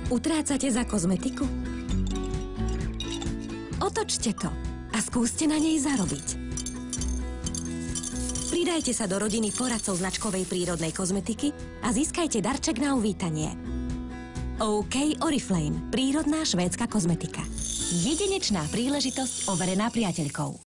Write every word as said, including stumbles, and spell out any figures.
Utrácate za kozmetiku? Otočte to a skúste na nej zarobiť. Pridajte sa do rodiny poradcov značkovej prírodnej kozmetiky a získajte darček na uvítanie. OK Oriflame. Prírodná švédska kozmetika. Jedinečná príležitosť overená priateľkou.